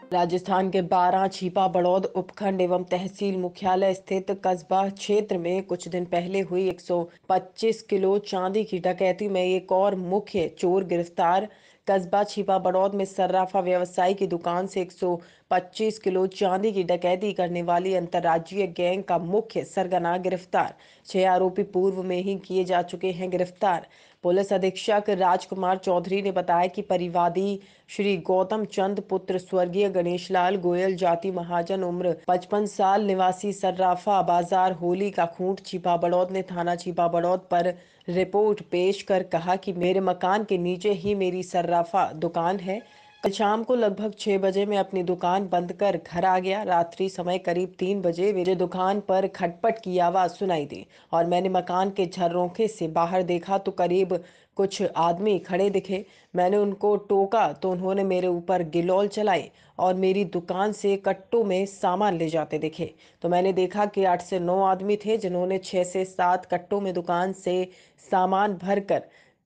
राजस्थान के बारां छिपा बड़ौद उपखंड एवं तहसील मुख्यालय स्थित कस्बा क्षेत्र में कुछ दिन पहले हुई 125 किलो चांदी की डकैती में एक और मुख्य चोर गिरफ्तार। कस्बा छिपा बड़ौद में सर्राफा व्यवसायी की दुकान से 125 किलो चांदी की डकैती करने वाली अंतर्राज्यीय गैंग का मुख्य सरगना गिरफ्तार। 6 आरोपी पूर्व में ही किए जा चुके हैं गिरफ्तार। पुलिस अधीक्षक राजकुमार चौधरी ने बताया कि परिवादी श्री गौतम चंद पुत्र स्वर्गीय गणेशलाल गोयल जाति महाजन उम्र 55 साल निवासी सर्राफा बाजार होली का खूंट छिपा बड़ौद ने थाना छिपा बड़ौद पर रिपोर्ट पेश कर कहा कि मेरे मकान के नीचे ही मेरी सर्राफा दुकान है। कल शाम को लगभग 6 बजे मैं अपनी दुकान बंद कर घर आ गया। रात्रि समय करीब 3 बजे मेरे दुकान पर खटपट की आवाज सुनाई दी और मैंने मकान के झर्रोखे से बाहर देखा तो करीब कुछ आदमी खड़े दिखे। मैंने उनको टोका तो उन्होंने मेरे ऊपर गिलौल चलाई और मेरी दुकान से कट्टों में सामान ले जाते दिखे। तो मैंने देखा कि 8 से 9 आदमी थे जिन्होंने 6 से 7 कट्टों में दुकान से सामान भरकर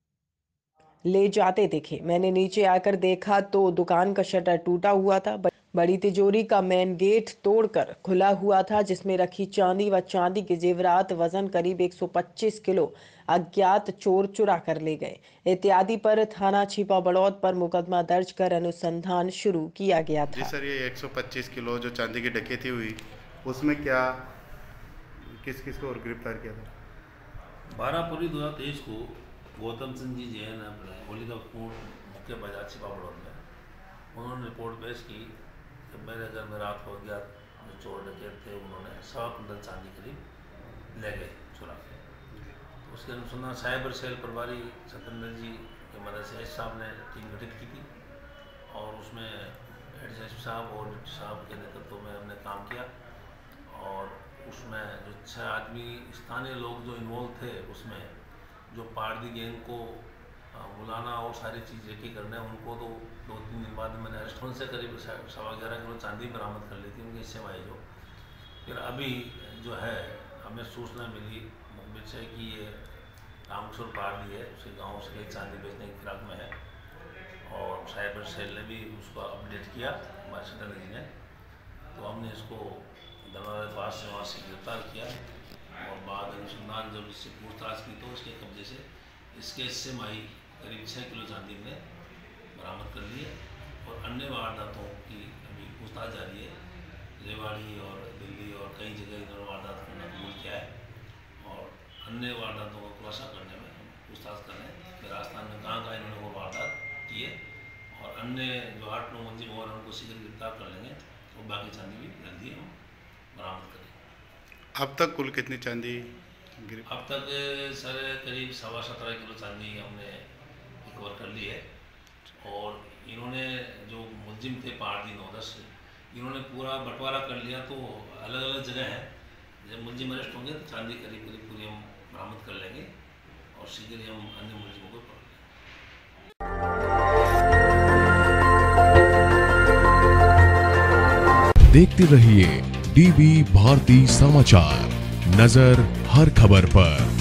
ले जाते दिखे। मैंने नीचे आकर देखा तो दुकान का शटर टूटा हुआ था। बड़ी तिजोरी का मेन गेट तोड़कर खुला हुआ था जिसमें रखी चांदी व चांदी के जेवरात वजन करीब 125 किलो अज्ञात चोर चुरा कर ले गए। इत्यादि पर थाना छिपा बड़ौद पर मुकदमा दर्ज कर अनुसंधान शुरू किया गया जी था। सर, ये 125 किलो जो चांदी की डकैती हुई उसमें क्या किस किस को और गिरफ्तार किया था? 12 फरवरी 2023 को गौतम सिंह जी जैन अपने होली का खूंट मुख्य बाजार छिपा बड़ौद में उन्होंने रिपोर्ट पेश की कि मेरे घर में रात को अज्ञात जो चोर डकैत थे उन्होंने 1.25 कुंटल चांदी करीब ले गए चुरा के। तो उसके अनुसंधान साइबर सेल प्रभारी सत्येंद्र जी की मदद से एस साहब ने टीम गठित की थी और उसमें एडीएसपी साहब और डिप्टी साहब के नेतृत्व में हमने काम किया और उसमें जो 6 आदमी स्थानीय लोग जो इन्वॉल्व थे उसमें जो पारदी गैंग को बुलाना और सारी चीज़ रेकी करना है उनको तो 2-3 दिन बाद मैंने अरेस्ट होने से करीब 11.25 किलो चांदी बरामद कर ली थी उनकी सेवाएँ जो। फिर अभी जो है हमें सूचना मिली मुखबिर से कि ये रामकिशोर पारदी है, उसके गाँव से चांदी बेचने की फिराक में है और साइबर सेल ने भी उसको अपडेट किया हमारे सत्येंद्र जी ने। तो हमने इसको दरवाजे पास से वहाँ से गिरफ्तार किया और बाद अनुसंधान जब इससे पूछताछ की तो उसके कब्जे से इसके हिस्से माही करीब 6 किलो चांदी ने बरामद कर लिए और अन्य वारदातों की अभी पूछताछ जारी है। रेवाड़ी और दिल्ली और कई जगह इन्होंने वारदात करना कबूल किया है और अन्य वारदातों का खुलासा करने में हम पूछताछ कर रहे हैं कि राजस्थान में कहाँ इन्होंने वो वारदात किए और अन्य जो 8-9 मंजिल और उनको शीघ्र गिरफ्तार कर लेंगे और बाकी चांदी भी जल्दी हम बरामद करेंगे। अब तक कुल कितनी चांदी अब तक सर करीब 17.25 किलो चांदी हमने रिकवर कर ली है और इन्होंने जो मुलजिम थे पारदी 9-10 इन्होंने पूरा बंटवारा कर लिया। तो अलग अलग जगह है, जब मुलजिम अरेस्ट होंगे तो चांदी करीब करीब पूरी हम बरामद कर लेंगे और शीघ्र ही हम अन्य मुलजिमों को पकड़ लेंगे। देखते रहिए डीबी भारती समाचार, नजर हर खबर पर।